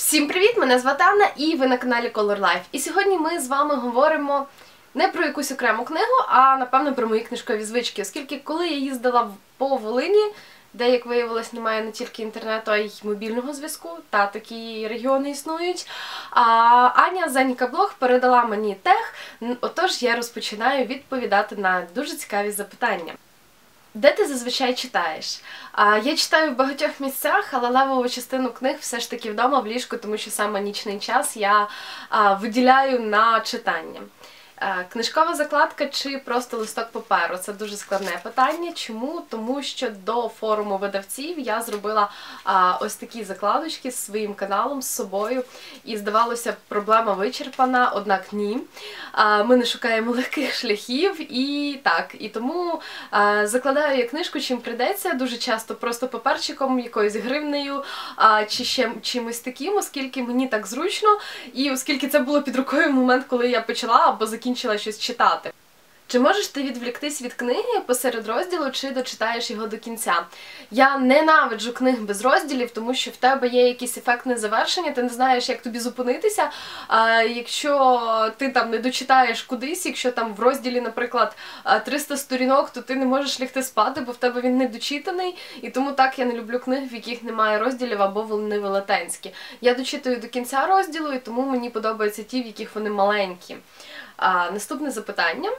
Всім привіт! Мене звати Анна і ви на каналі Color Life. І сьогодні ми з вами говоримо не про якусь окрему книгу, а напевно про мої книжкові звички. Оскільки коли я їздила по Волині, де, як виявилось, немає не тільки інтернету, а й мобільного зв'язку, та такі регіони існують, Аня з Аніка Блог передала мені тег, отож я розпочинаю відповідати на дуже цікаві запитання. Де ти зазвичай читаєш? Я читаю в багатьох місцях, але левову частину книг все ж таки вдома в ліжку, тому що саме нічний час я виділяю на читання. Книжкова закладка чи просто листок паперу? Це дуже складне питання. Чому? Тому що до форуму видавців я зробила ось такі закладочки з своїм каналом, з собою. І здавалося, проблема вичерпана, однак ні. Ми не шукаємо легких шляхів і тому закладаю я книжку чим прийдеться, дуже часто просто паперчиком, якоюсь гривнею чи ще чимось таким, оскільки мені так зручно і оскільки це було під рукою в момент, коли я почала або закінчила щось читати. Чи можеш ти відвліктись від книги посеред розділу, чи дочитаєш його до кінця? Я ненавиджу книг без розділів, тому що в тебе є якесь ефектне завершення, ти не знаєш, як тобі зупинитися. Якщо ти там не дочитаєш кудись, якщо там в розділі, наприклад, 300 сторінок, то ти не можеш лягти спати, бо в тебе він не дочитаний. І тому так я не люблю книг, в яких немає розділів або вони велетенські. Я дочитую до кінця розділу, і тому мені подобаються ті, в яких вони маленькі. Наступне запитання.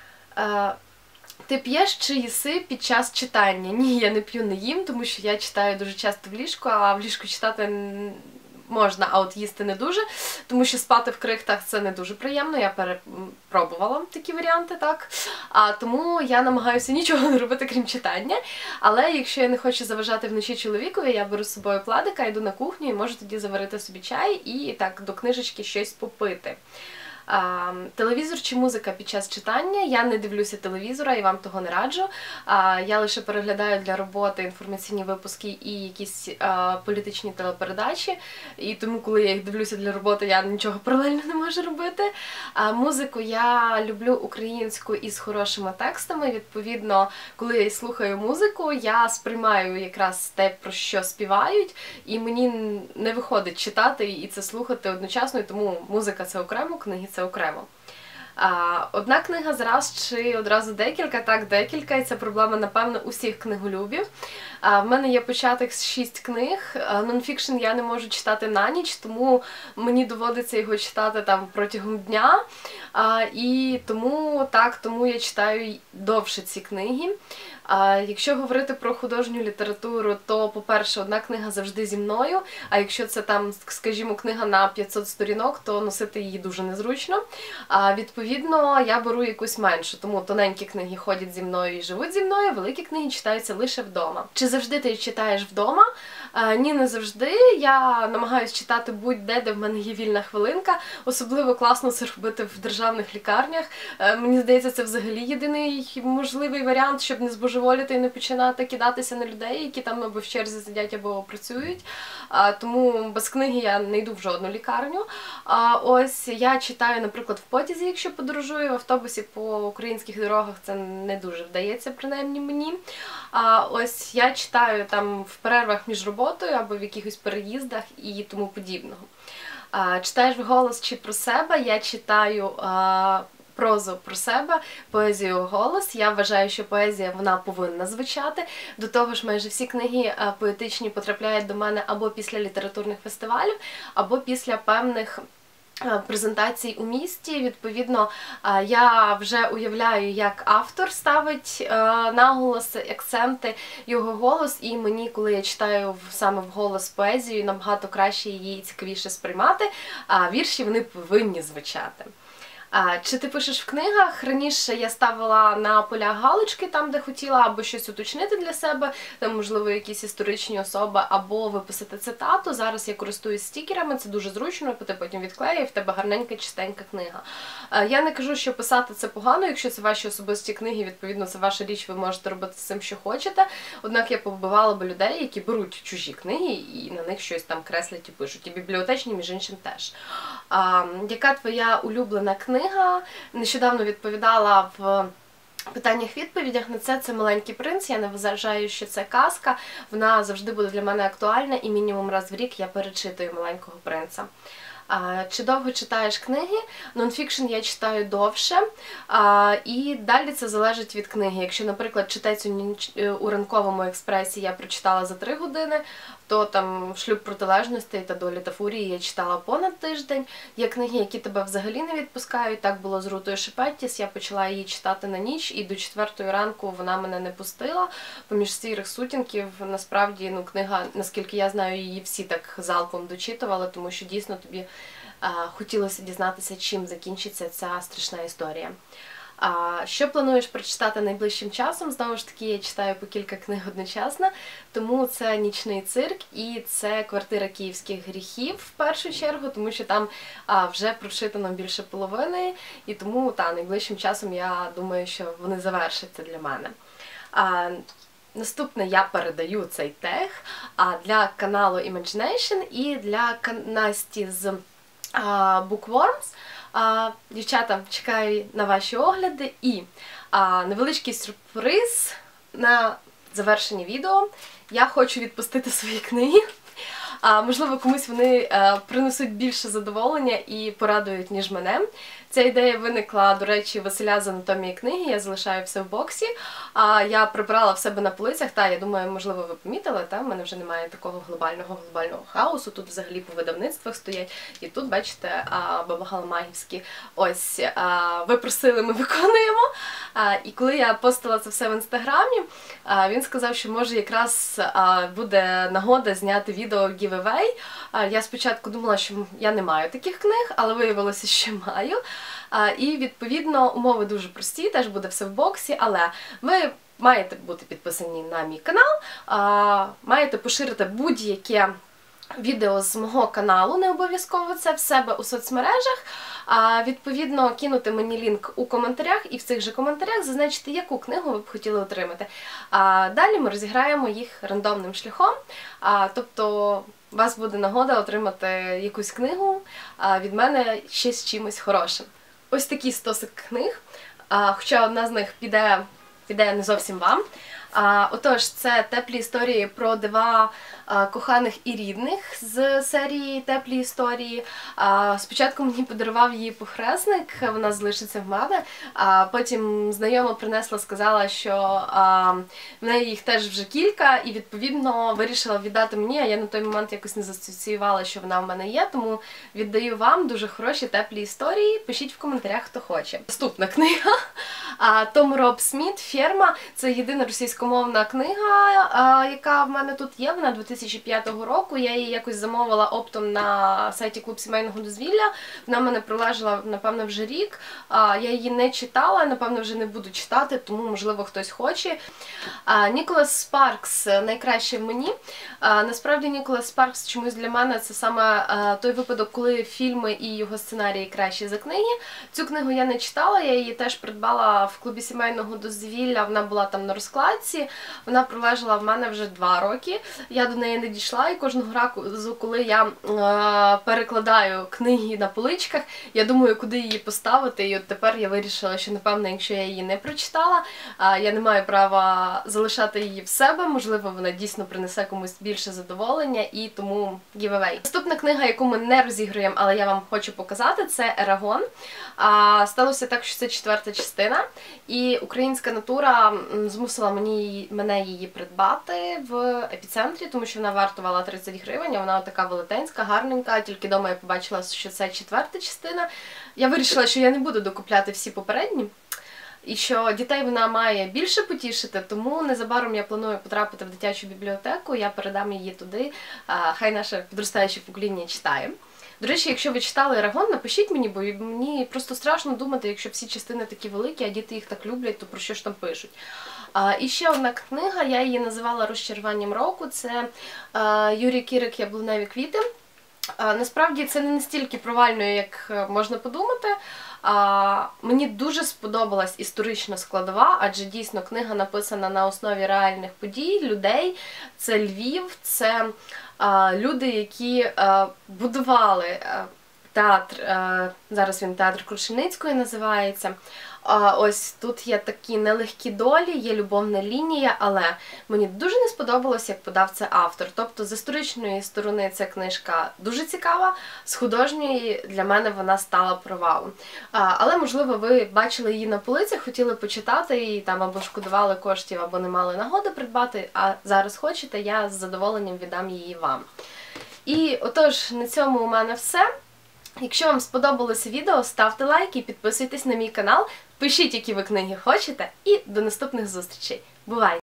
Ти п'єш чи їси під час читання? Ні, я не п'ю, не їм, тому що я читаю дуже часто в ліжку, а в ліжку читати можна, а от їсти не дуже, тому що спати в крихтах це не дуже приємно, я перепробувала такі варіанти, так. Тому я намагаюся нічого не робити, крім читання, але якщо я не хочу заважати вночі чоловікові, я беру з собою пледика, йду на кухню і можу тоді заварити собі чай і так до книжечки щось попити. Телевізор чи музика під час читання? Я не дивлюся телевізора і вам того не раджу. Я лише переглядаю для роботи інформаційні випуски і якісь політичні телепередачі. І тому, коли я їх дивлюся для роботи, я нічого паралельно не можу робити. Музику я люблю українську із хорошими текстами. Відповідно, коли я слухаю музику, я сприймаю якраз те, про що співають. І мені не виходить читати і це слухати одночасно. І тому музика – це окремо, книги – це окремо. Одна книга зараз чи одразу декілька? Так, декілька, і це проблема, напевно, усіх книголюбів. В мене є початок з 6 книг. Нонфікшн я не можу читати на ніч, тому мені доводиться його читати там протягом дня. І тому я читаю довше ці книги. Якщо говорити про художню літературу, то, по-перше, одна книга завжди зі мною, а якщо це там, скажімо, книга на 500 сторінок, то носити її дуже незручно. Відповідно, я беру якусь меншу, тому тоненькі книги ходять зі мною і живуть зі мною, великі книги читаються лише вдома. Чи завжди ти читаєш вдома? Ні, не завжди. Я намагаюся читати будь-де, де в мене є вільна хвилинка. Особливо класно це робити в державних лікарнях. Мені здається, це взагалі єдиний можливий варіант, щоб не збожеволіти і не починати кидатися на людей, які там або в черзі сидять, або працюють. Тому без книги я не йду в жодну лікарню. Ось я читаю, наприклад, в потязі, якщо подорожую, в автобусі по українських дорогах це не дуже вдається, принаймні мені. Ось я читаю там в перервах між роботою або в якихось переїздах і тому подібного. Читаєш вголос чи про себе? Я читаю прозу про себе, поезію вголос. Я вважаю, що поезія вона повинна звучати. До того ж, майже всі книги поетичні потрапляють до мене або після літературних фестивалів, або після певних презентацій у місті. Відповідно, я вже уявляю, як автор ставить наголос, акценти, його голос, і мені, коли я читаю саме вголос поезію, набагато краще її і цікавіше сприймати, а вірші вони повинні звучати. Чи ти пишеш в книгах? Раніше я ставила на полях галочки там, де хотіла, або щось уточнити для себе, там, можливо, якісь історичні особи, або виписати цитату. Зараз я користуюсь стікерами, це дуже зручно, ти потім відклеїв, в тебе гарненька, чистенька книга. Я не кажу, що писати це погано, якщо це ваші особисті книги, відповідно, це ваша річ, ви можете робити з цим, що хочете. Однак я побивала би людей, які беруть чужі книги і на них щось там креслять і пишуть. І бібліотечні, між іншим, теж. Яка твоя улюблена книга? Нещодавно відповідала в питаннях-відповідях на це «Маленький принц». Я не вважаю, що це казка. Вона завжди буде для мене актуальна, і мінімум раз в рік я перечитую «Маленького принца». Чи довго читаєш книги? Нонфікшн я читаю довше, і далі це залежить від книги. Якщо, наприклад, «Читець у ранковому експресі» я прочитала за 3 години, то там «Шлюб протилежностей» та «Долі та фурії» я читала понад тиждень. Є книги, які тебе взагалі не відпускають. Так було з Рутою Шепеттіс. Я почала її читати на ніч, і до 4-ї ранку вона мене не пустила. Поміж «Сірих сутінків» насправді книга, наскільки я знаю, її всі так залпом дочитували, тому що дійсно тобі хотілося дізнатися, чим закінчиться ця страшна історія. Що плануєш прочитати найближчим часом? Знову ж таки, я читаю по кілька книг одночасно, тому це «Нічний цирк» і це «Квартира київських гріхів» в першу чергу, тому що там вже прочитано більше половини, і тому найближчим часом я думаю, що вони завершаться для мене. Наступне я передаю цей тег для каналу Imagination і для Насті з Bookworms. Дівчата, чекаю на ваші огляди і невеличкий сюрприз на завершення відео. Я хочу відпустити свої книги. Можливо, комусь вони принесуть більше задоволення і порадують, ніж мене. Ця ідея виникла, до речі, Василя з анатомії книги, я залишаю все в боксі. Я прибрала в себе на полицях, я думаю, можливо, ви помітили, в мене вже немає такого глобального хаосу, тут взагалі по видавництвах стоять. І тут, бачите, Баба Галамагівські, ось, ви просили, ми виконуємо. І коли я постила це все в інстаграмі, він сказав, що може якраз буде нагода зняти відео giveaway. Я спочатку думала, що я не маю таких книг, але виявилося, що маю. І, відповідно, умови дуже прості, теж буде все в боксі, але ви маєте бути підписані на мій канал, маєте поширити будь-яке відео з мого каналу, не обов'язково це, в себе у соцмережах, відповідно, кинути мені лінк у коментарях і в цих же коментарях зазначити, яку книгу ви б хотіли отримати. Далі ми розіграємо їх рандомним шляхом, тобто у вас буде нагода отримати якусь книгу від мене ще з чимось хорошим. Ось такий стосик книг, хоча одна з них піде не зовсім вам. Отож, це теплі історії про дива коханих і рідних з серії «Теплі історії». Спочатку мені подарував її похресник, вона залишиться в мене, потім знайома принесла, сказала, що в неї їх теж вже кілька, і відповідно вирішила віддати мені, а я на той момент якось не засоціювала, що вона в мене є, тому віддаю вам дуже хороші теплі історії, пишіть в коментарях, хто хоче. Наступна книга Том Роб Сміт «Ферма». Це єдина російськомовна книга, яка в мене тут є, вона 2005 року, я її якось замовила оптом на сайті Клуб сімейного дозвілля, вона в мене пролежала, напевно, вже рік, я її не читала, напевно, вже не буду читати, тому, можливо, хтось хоче. Ніколас Спаркс «Найкраще в мені». Насправді, Ніколас Спаркс чомусь для мене це саме той випадок, коли фільми і його сценарії кращі за книги. Цю книгу я не читала, я її теж придбала в Клубі сімейного дозвілля, вона була там на розкладці, вона пролежала в мене вже 2 роки, я до неї не дійшла, і кожного разу, коли я перекладаю книги на поличках, я думаю, куди її поставити, і от тепер я вирішила, що, напевно, якщо я її не прочитала, я не маю права залишати її в себе, можливо, вона дійсно принесе комусь більше задоволення, і тому giveaway. Наступна книга, яку ми не розігруємо, але я вам хочу показати, це «Ерагон». Сталося так, що це 4-та частина, і українська натура змусила мене її придбати в епіцентрі, тому що вона вартувала 30 гривень, а вона така велетенська, гарненька, тільки вдома я побачила, що це 4-та частина. Я вирішила, що я не буду докупляти всі попередні, і що дітей вона має більше потішити, тому незабаром я планую потрапити в дитячу бібліотеку, я передам її туди, хай наше підростаюче покоління читає. До речі, якщо ви читали «Ерагон», напишіть мені, бо мені просто страшно думати, якщо всі частини такі великі, а діти їх так люблять, то про що ж там пишуть. І ще одна книга, я її називала «Розчаруванням року», це Юрій Кірик «Яблуневі квіти». Насправді це не настільки провально, як можна подумати. Мені дуже сподобалась історична складова, адже дійсно книга написана на основі реальних подій, людей. Це Львів, це люди, які будували театр, зараз він театр Крушельницької називається. Ось тут є такі нелегкі долі, є любовна лінія, але мені дуже не сподобалось, як подав це автор. Тобто з історичної сторони ця книжка дуже цікава, з художньої для мене вона стала провалом. Але, можливо, ви бачили її на полицях, хотіли почитати і там або шкодували коштів, або не мали нагоди придбати, а зараз хочете, я з задоволенням віддам її вам. І отож, на цьому у мене все. Якщо вам сподобалося відео, ставте лайк і підписуйтесь на мій канал, пишіть, які ви книги хочете, і до наступних зустрічей. Бувайте!